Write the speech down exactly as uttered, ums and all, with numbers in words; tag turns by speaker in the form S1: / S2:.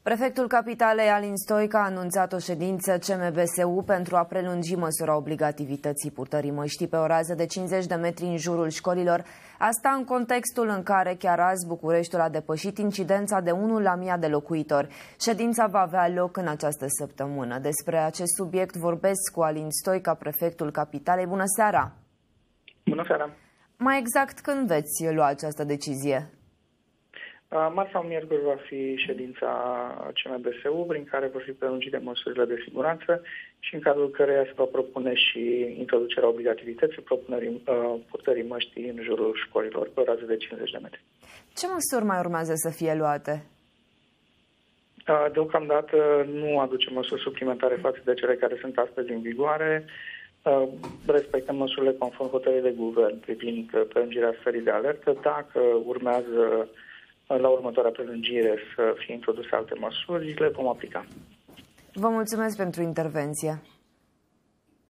S1: Prefectul Capitalei Alin Stoica a anunțat o ședință C M B S U pentru a prelungi măsura obligativității purtării măștii pe o rază de cincizeci de metri în jurul școlilor. Asta în contextul în care chiar azi Bucureștiul a depășit incidența de unu la mie de locuitori. Ședința va avea loc în această săptămână. Despre acest subiect vorbesc cu Alin Stoica, prefectul Capitalei. Bună seara!
S2: Bună seara!
S1: Mai exact, când veți lua această decizie?
S2: Marți sau miercuri va fi ședința C M B S U, prin care vor fi prelungite măsurile de siguranță și în cadrul căreia se va propune și introducerea obligativității propunerii uh, purtării măștii în jurul școlilor pe o rază de cincizeci de metri.
S1: Ce măsuri mai urmează să fie luate?
S2: Uh, deocamdată nu aduce măsuri suplimentare față de cele care sunt astăzi în vigoare. Uh, respectăm măsurile conform hotărârii de guvern privind prelungirea stării de alertă. Dacă urmează la următoarea prelungire să fie introduse alte măsuri, le vom aplica.
S1: Vă mulțumesc pentru intervenție.